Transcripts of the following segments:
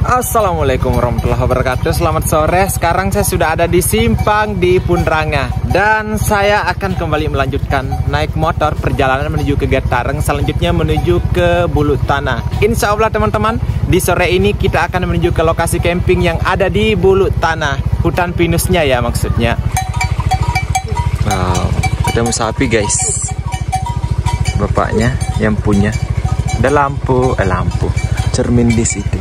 Assalamualaikum warahmatullahi wabarakatuh. Selamat sore. Sekarang saya sudah ada di Simpang di Punranga, dan saya akan kembali melanjutkan naik motor perjalanan menuju ke Getareng, selanjutnya menuju ke Bulu Tanah. Insya Allah teman-teman, di sore ini kita akan menuju ke lokasi camping yang ada di Bulu Tanah, hutan pinusnya ya maksudnya. Wow, ketemu sapi guys. Bapaknya yang punya. Ada lampu cermin di situ.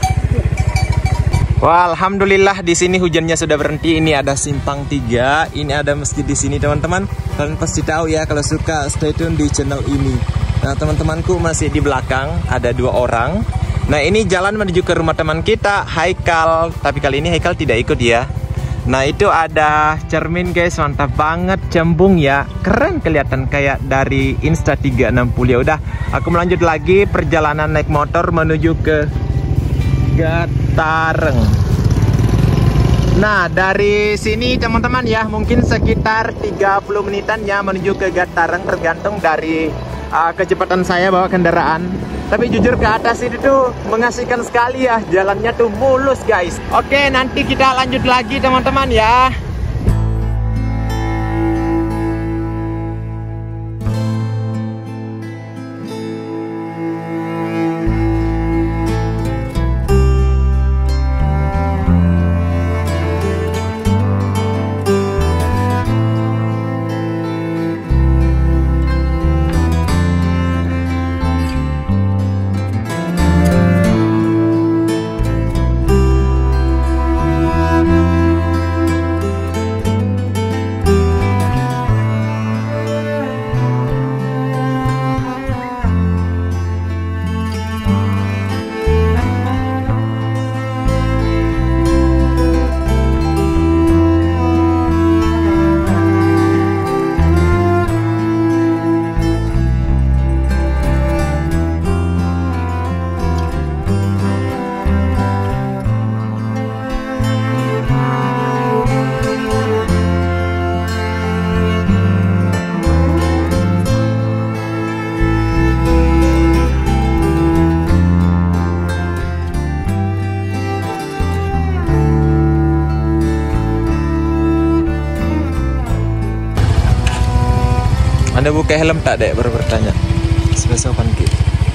Wah, alhamdulillah di sini hujannya sudah berhenti. Ini ada simpang 3, ini ada masjid di sini teman-teman. Kalian pasti tahu ya, kalau suka stay tune di channel ini. Nah, teman-temanku masih di belakang, ada 2 orang. Nah, ini jalan menuju ke rumah teman kita, Haikal. Tapi kali ini Haikal tidak ikut ya. Nah, itu ada cermin guys, mantap banget, cembung ya. Keren kelihatan kayak dari Insta360. Ya udah, aku melanjut lagi perjalanan naik motor menuju ke Getareng. Nah, dari sini teman-teman ya, mungkin sekitar 30 menitan ya menuju ke Getareng, tergantung dari kecepatan saya bawa kendaraan. Tapi jujur ke atas itu tuh mengasihkan sekali ya, jalannya tuh mulus guys. Oke, nanti kita lanjut lagi teman-teman ya. Anda buka helm tak dek? Baru bertanya. Sebesokan kita.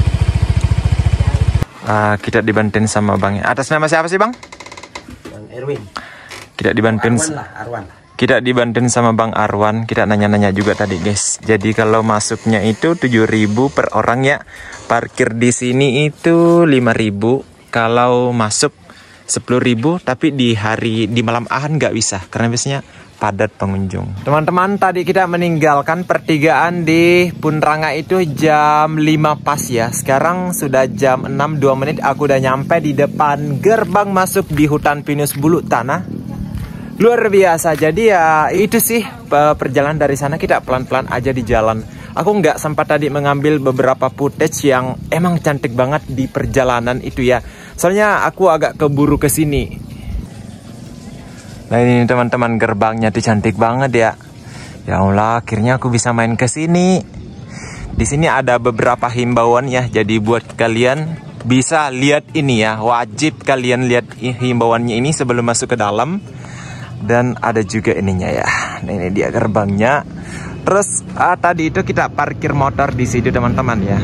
Kita dibantuin sama bangnya. Atas nama siapa sih bang? Bang Erwin. Kita dibantuin. Arwan. Kita dibantuin sama Bang Arwan. Kita nanya-nanya juga tadi guys. Jadi kalau masuknya itu 7.000 per orang ya. Parkir di sini itu 5.000. Kalau masuk 10.000. Tapi di malam ahad nggak bisa, karena biasanya padat pengunjung. Teman-teman, tadi kita meninggalkan pertigaan di Punranga itu jam 5 pas ya. Sekarang sudah jam 6 2 menit. Aku udah nyampe di depan gerbang masuk di hutan pinus Bulu Tanah. Luar biasa. Jadi ya itu sih perjalanan dari sana, kita pelan-pelan aja di jalan. Aku nggak sempat tadi mengambil beberapa footage yang emang cantik banget di perjalanan itu ya. Soalnya aku agak keburu ke sini. Nah, ini teman-teman, gerbangnya tuh cantik banget ya. Ya Allah, akhirnya aku bisa main ke sini. Di sini ada beberapa himbauan ya. Jadi buat kalian bisa lihat ini ya. Wajib kalian lihat himbauannya ini sebelum masuk ke dalam. Dan ada juga ininya ya. Nah, ini dia gerbangnya. Terus tadi itu kita parkir motor di situ teman-teman ya.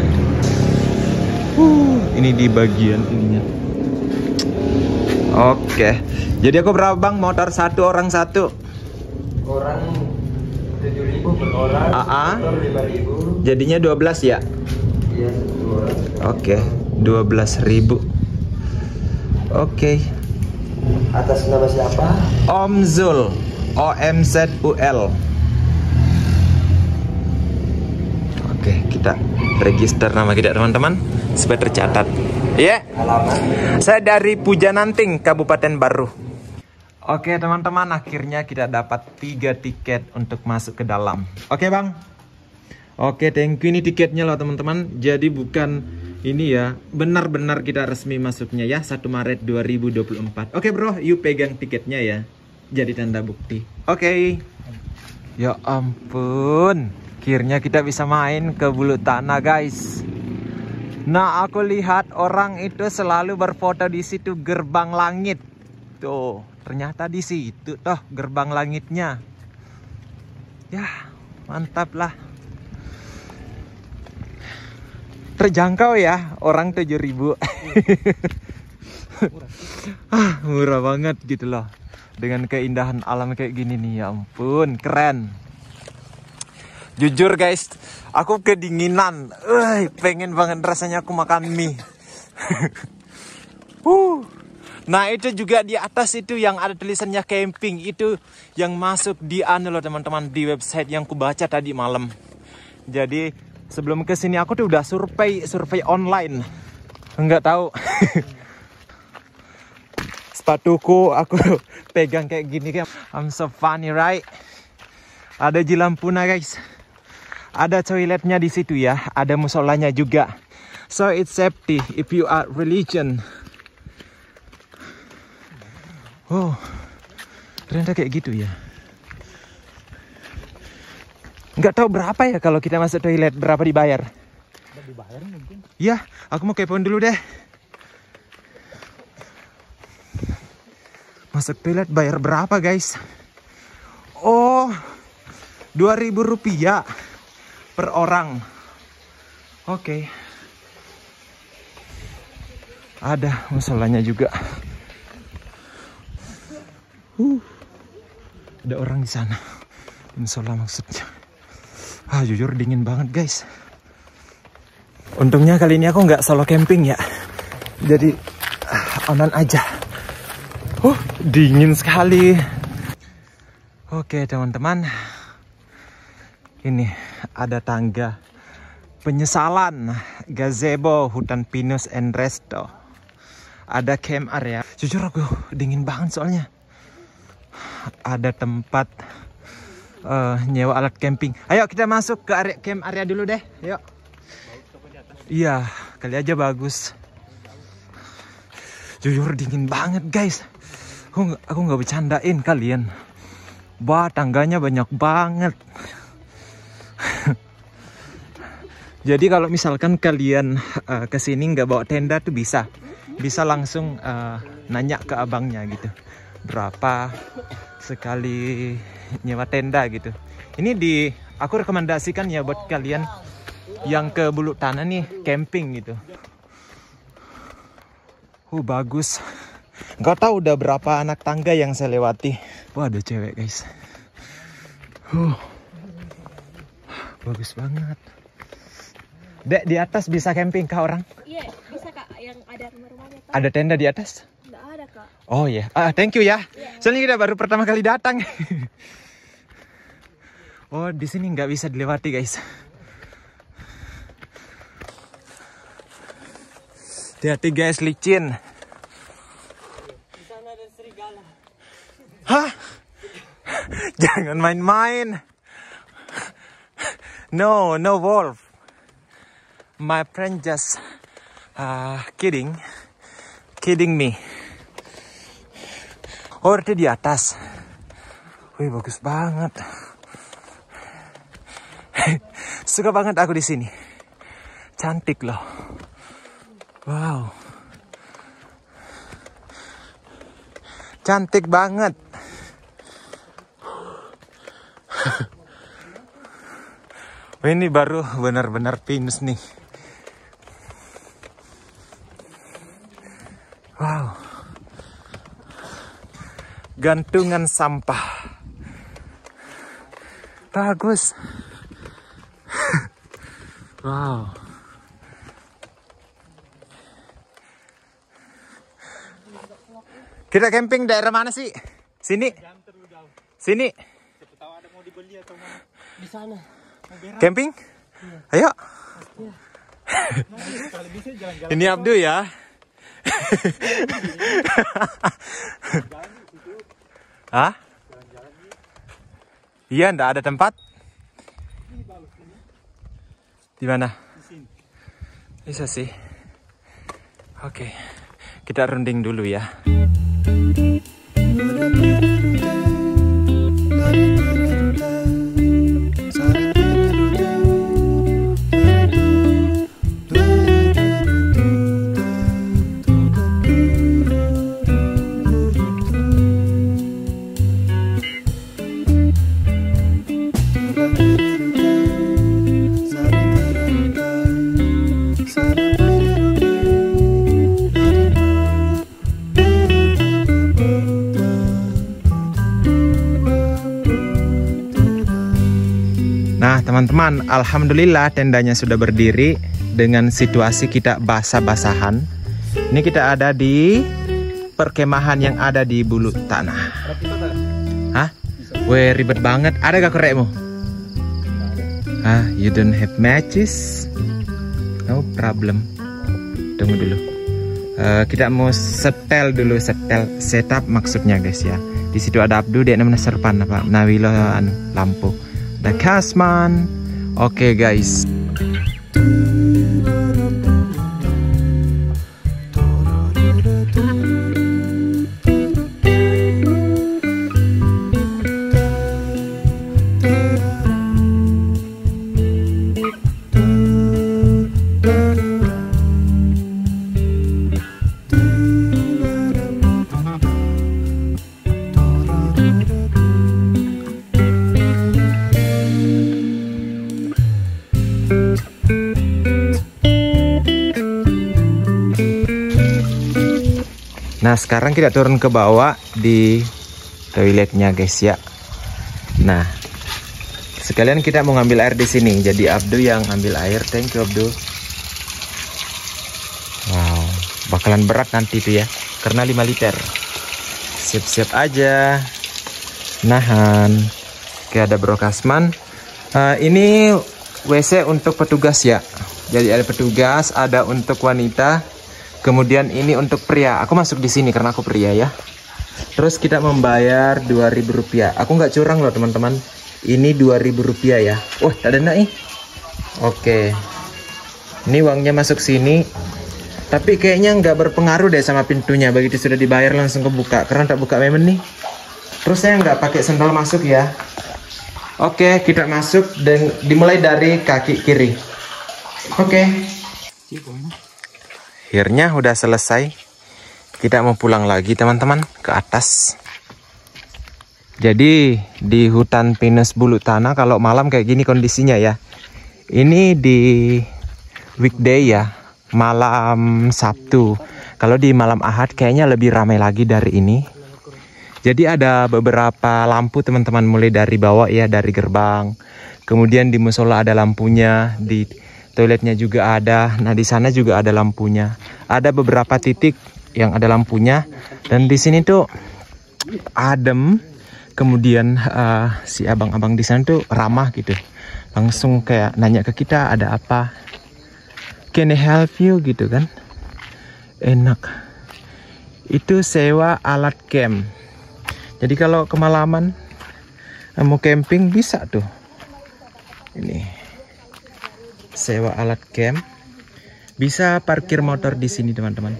Ini di bagian ininya. Oke. Jadi aku berapa bang? Motor satu, orang satu? Orang 7.000 per orang. Motor 5.000. Jadinya 12 ya? Iya, 1 orang. Oke, 12.000. Oke. Atas nama siapa? Om Zul. OMZUL. Oke, kita register nama kita teman-teman supaya tercatat. Iya. Alamat. Saya dari Pujananting, Kabupaten Baru. Oke teman-teman, akhirnya kita dapat 3 tiket untuk masuk ke dalam. Oke bang. Oke, thank you. Ini tiketnya loh teman-teman. Jadi bukan ini ya, benar-benar kita resmi masuknya ya, 1 Maret 2024. Oke bro, yuk pegang tiketnya ya. Jadi tanda bukti. Oke. Ya ampun, akhirnya kita bisa main ke Bulu Tanah guys. Nah, aku lihat orang itu selalu berfoto di situ gerbang langit. Tuh, ternyata di situ toh gerbang langitnya. Ya, mantap lah. Terjangkau ya, orang 7.000. Murah banget gitu loh. Dengan keindahan alam kayak gini nih, ya ampun, keren. Jujur guys, aku kedinginan. Pengen banget rasanya aku makan mie. Nah, itu juga di atas itu yang ada tulisannya camping. Itu yang masuk di loh teman-teman, di website yang ku baca tadi malam. Jadi sebelum kesini aku tuh udah survei online. Enggak tahu. Sepatuku aku pegang kayak gini kan. I'm so funny, right? Ada Jilampuna guys. Ada toiletnya di situ ya. Ada musolanya juga. So it's safety if you are religion. Oh, ternyata kayak gitu ya. Nggak tahu berapa ya kalau kita masuk toilet, berapa dibayar? Dibayar mungkin. Ya, aku mau kepoin dulu deh. Masuk toilet bayar berapa guys? Oh, 2.000 rupiah per orang. Oke. Ada musolanya juga. Ada orang di sana. Musola maksudnya. Jujur dingin banget guys. Untungnya kali ini aku nggak solo camping ya. Jadi aman aja. Dingin sekali. Oke teman-teman. Ini ada tangga penyesalan, gazebo, hutan pinus and resto. Ada camp area. Jujur aku dingin banget soalnya. Ada tempat nyewa alat camping. Ayo kita masuk ke area camp area dulu deh. Yuk. Iya, kali aja bagus. Jujur dingin banget guys. Aku nggak bercandain kalian. Wah, tangganya banyak banget. Jadi kalau misalkan kalian kesini nggak bawa tenda tuh bisa langsung nanya ke abangnya gitu. Berapa sekali nyewa tenda gitu. Ini aku rekomendasikan ya buat kalian yang ke Bulu Tanah nih camping gitu. Bagus. Nggak tahu udah berapa anak tangga yang saya lewati. Wah, ada cewek guys. Bagus banget. Dek, di atas bisa camping kah orang? Iya, bisa kak. Yang ada rumah-rumahnya. Ada tenda di atas? Nggak ada kak. Oh ya, thank you ya. Soalnya kita baru pertama kali datang. Oh, di sini nggak bisa dilewati guys. Hati-hati guys, licin. Di sana ada serigala. Hah? Jangan main-main. No wolf. My friend just kidding me. Oh, itu di atas. Wih, bagus banget. Suka banget aku di sini. Cantik loh. Wow. Cantik banget. Ini baru benar-benar pinus nih. Wow. Gantungan sampah. Bagus. Wow. Kita camping daerah mana sih? Sini. Sini. Di sana. Camping? Ayo. Ini Abdu ya. Hah? Iya, ndak ada tempat. Di mana? Bisa sih. Oke. Kita runding dulu ya. teman-teman, alhamdulillah tendanya sudah berdiri dengan situasi kita basah-basahan. Ini kita ada di perkemahan yang ada di Bulu Tanah. Hah? Weh, ribet banget. Ada gak korekmu? Ah, you don't have matches? No problem. Tunggu dulu. Kita mau setel dulu, setup maksudnya guys ya. Di situ ada Abdu, dia namanya Serpan apa? Nawilo lampu. Ada Kasman. Oke guys. Nah, sekarang kita turun ke bawah di toiletnya guys ya. Nah, sekalian kita mau ngambil air di sini. Jadi Abdu yang ambil air. Thank you Abdu. Wow, bakalan berat nanti tuh ya, karena 5 liter. Siap-siap aja. Nahan. Oke, ada Bro Kasman. Ini WC untuk petugas ya. Jadi ada petugas, ada untuk wanita. Kemudian ini untuk pria. Aku masuk di sini karena aku pria ya. Terus kita membayar 2.000 rupiah. Aku nggak curang loh teman-teman. Ini 2.000 rupiah ya. Wah, tak ada nih. Oke. Ini uangnya masuk sini. Tapi kayaknya nggak berpengaruh deh sama pintunya. Begitu sudah dibayar langsung kebuka. Karena tak buka memang nih. Terus saya nggak pakai sendal masuk ya. Oke, kita masuk dan dimulai dari kaki kiri. Oke. Akhirnya udah selesai. Kita mau pulang lagi teman-teman ke atas. Jadi di hutan pinus Bulu Tanah kalau malam kayak gini kondisinya ya. Ini di weekday ya, malam Sabtu. Kalau di malam Ahad kayaknya lebih ramai lagi dari ini. Jadi ada beberapa lampu teman-teman, mulai dari bawah ya, dari gerbang. Kemudian di musola ada lampunya, di toiletnya juga ada. Nah, di sana juga ada lampunya. Ada beberapa titik yang ada lampunya. Dan di sini tuh adem. Kemudian si abang-abang di sana tuh ramah gitu. Langsung kayak nanya ke kita ada apa. Can I help you gitu kan. Enak. Itu sewa alat camp. Jadi kalau kemalaman mau camping bisa tuh. Ini. Sewa alat camp, bisa parkir motor di sini teman-teman.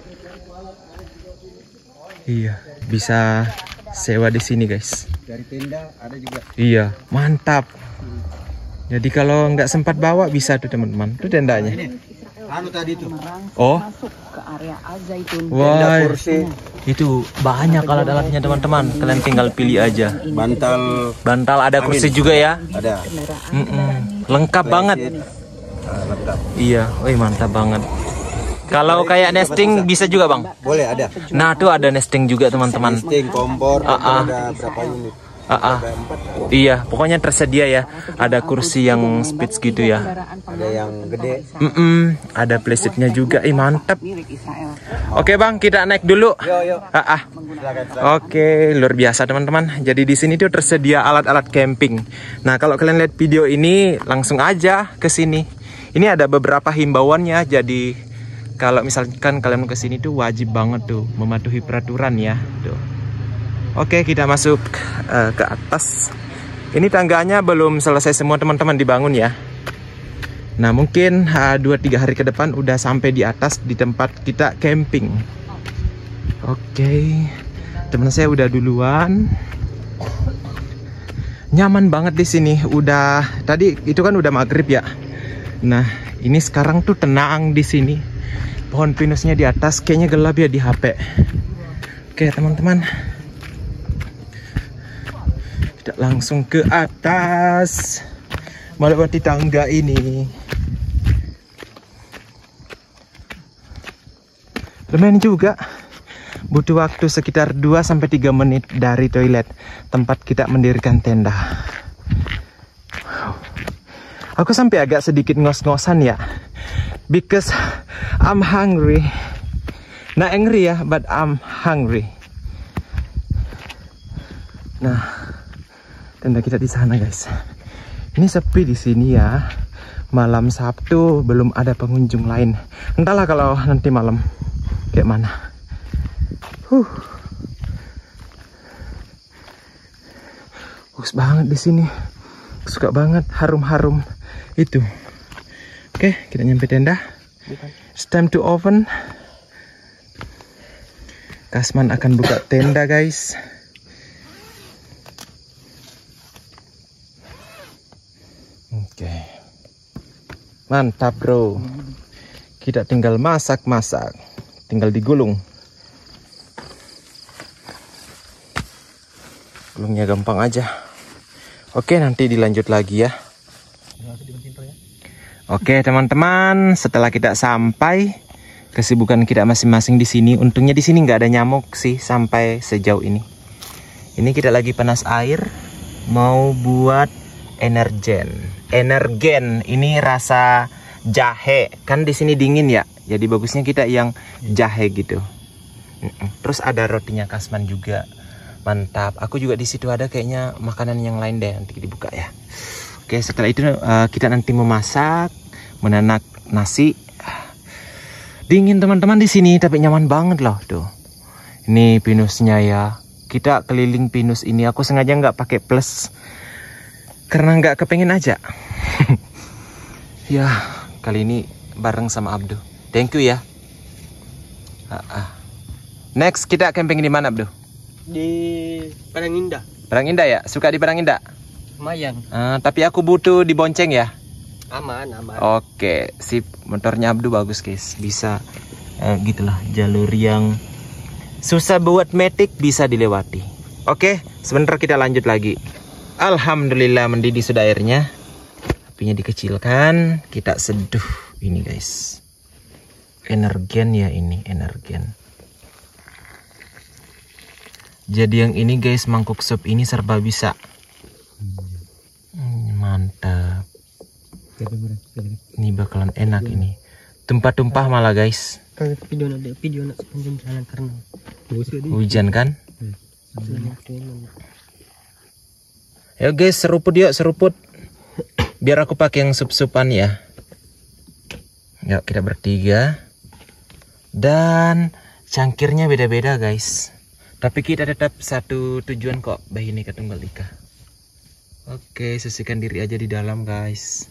Iya, bisa sewa di sini guys. Dari tenda ada juga. Iya, mantap. Jadi kalau nggak sempat bawa bisa tuh teman-teman. Itu tendanya. Anu tadi tuh. Oh. Masuk ke area Al-Zaitun. Wah, kursi. itu banyak alat-alatnya teman-teman. Kalian tinggal pilih aja. Bantal ada kursi juga ya. Ada. Lengkap banget. Lengkap. Iya, wih mantap banget. Kalau kayak nesting bisa juga bang? Boleh ada. Nah tuh ada nesting juga teman-teman. Nesting, kompor, ada berapa unit? Iya, pokoknya tersedia ya. Ada kursi yang spits gitu ya. Ada yang gede. Ada playsetnya juga. Mantap. Oke bang, kita naik dulu. Yo. Oke, luar biasa teman-teman. Jadi di sini tuh tersedia alat-alat camping. Nah kalau kalian lihat video ini langsung aja ke sini. Ini ada beberapa himbauannya. Jadi kalau misalkan kalian mau ke sini tuh wajib banget tuh mematuhi peraturan ya. Tuh. Oke, kita masuk ke atas. Ini tangganya belum selesai semua teman-teman dibangun ya. Nah mungkin 2-3 hari ke depan udah sampai di atas di tempat kita camping. Oke, teman saya udah duluan. Nyaman banget di sini. Udah tadi itu kan udah maghrib ya. Nah ini sekarang tuh tenang di sini. Pohon pinusnya di atas, kayaknya gelap ya di HP. Oke teman-teman. Kita langsung ke atas melewati tangga ini. Lumayan juga. Butuh waktu sekitar 2-3 menit dari toilet tempat kita mendirikan tenda. Aku sampai agak sedikit ngos-ngosan ya. Because I'm hungry. Not angry ya, but I'm hungry. Nah, tenda kita di sana guys. Ini sepi di sini ya. Malam Sabtu belum ada pengunjung lain. Entahlah kalau nanti malam kayak mana. Bagus banget di sini. Suka banget harum-harum itu. Oke, kita nyampe tenda. It's time to open. Kasman akan buka tenda guys. Oke. Mantap bro. Kita tinggal masak-masak. Tinggal digulung. Gulungnya gampang aja. Oke, nanti dilanjut lagi ya. Oke teman-teman, setelah kita sampai, kesibukan kita masing-masing di sini. Untungnya di sini nggak ada nyamuk sih sampai sejauh ini. Ini kita lagi panas air, mau buat energen. Energen ini rasa jahe, kan di sini dingin ya. Jadi bagusnya kita yang jahe gitu. Terus ada rotinya Kasman juga. Mantap. Aku juga di situ ada kayaknya makanan yang lain deh, nanti dibuka ya. Oke, setelah itu kita nanti memasak, menanak nasi. Dingin teman-teman di sini, tapi nyaman banget loh tuh. Ini pinusnya ya. Kita keliling pinus ini. Aku sengaja nggak pakai plus karena nggak kepengen aja. Ya, kali ini bareng sama Abdu. Thank you ya. Next kita camping di mana Abdu? Di Parangindah. Parangindah ya? Suka di Parangindah? Lumayan. Tapi aku butuh dibonceng ya? Aman, aman. Oke, sip. Motornya Abdu bagus guys. Bisa gitulah, jalur yang susah buat metik bisa dilewati. Oke, sebentar kita lanjut lagi. Alhamdulillah mendidih sudah airnya. Apinya dikecilkan. Kita seduh ini guys. Energen ya ini, energen. Jadi yang ini guys, mangkuk sup ini serba bisa. Mantap. Ini bakalan enak ini. Tumpah-tumpah malah guys. Video nak sepanjang jalan karena hujan kan? Ya guys, seruput yuk, seruput. Biar aku pakai yang sup-supan ya. Yuk kita bertiga. Dan cangkirnya beda-beda guys. Tapi kita tetap satu tujuan kok, Bhinneka Tunggal Ika. Oke, sisihkan diri aja di dalam guys.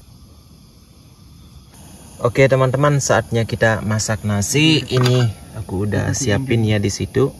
Oke teman-teman, saatnya kita masak nasi. Ini aku udah siapin ya di situ.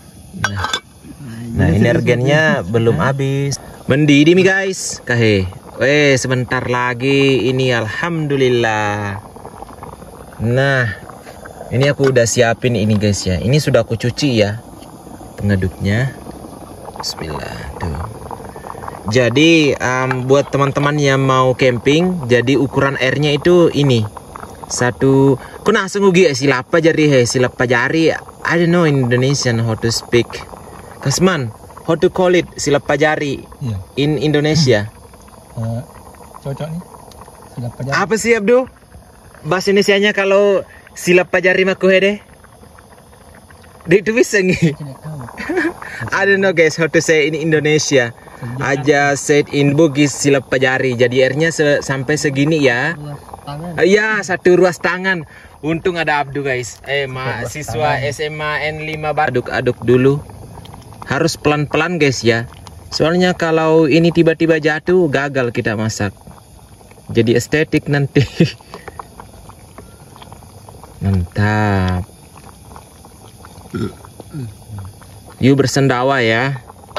Nah energennya belum habis. Mendidih nih guys, kahe. Sebentar lagi ini alhamdulillah. Nah, ini aku udah siapin ini guys ya. Ini sudah aku cuci ya. Pengaduknya. Bismillah tuh. Jadi buat teman-teman yang mau camping, jadi ukuran airnya itu ini. Satu, aku langsung ugi silapa jari I don't know in Indonesian how to speak. Kasman, how to call it silapa jari in Indonesia? cocok nih. Silap jari. Apa sih Abdu? Bahasa Indonesianya kalau silapa jari makuhede? Itu bisa nih. I don't know guys how to say in Indonesia. Aja said in Bugis silap jari. Jadi airnya sampai segini ya. Iya, satu ruas tangan. Untung ada Abdu guys. Mahasiswa SMA N5 aduk-aduk dulu. Harus pelan-pelan guys ya. Soalnya kalau ini tiba-tiba jatuh gagal kita masak. Jadi estetik nanti. Mantap. Yuk bersendawa ya.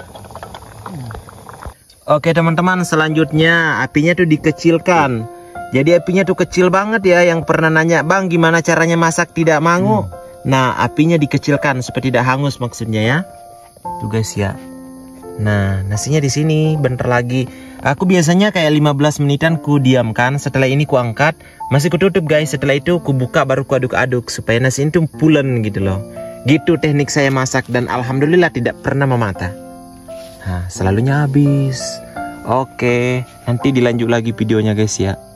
Oke teman-teman, selanjutnya apinya tuh dikecilkan. Jadi apinya tuh kecil banget ya. Yang pernah nanya, bang gimana caranya masak tidak mangu? Nah apinya dikecilkan supaya tidak hangus maksudnya ya. Tuh guys ya. Nah nasinya di sini. Bentar lagi. Aku biasanya kayak 15 menitan ku diamkan. Setelah ini ku angkat. Masih ku tutup guys. Setelah itu ku buka baru ku aduk-aduk supaya nasi itu pulen gitu loh. Gitu teknik saya masak dan alhamdulillah tidak pernah memata. Nah, selalunya habis. Oke, nanti dilanjut lagi videonya guys ya.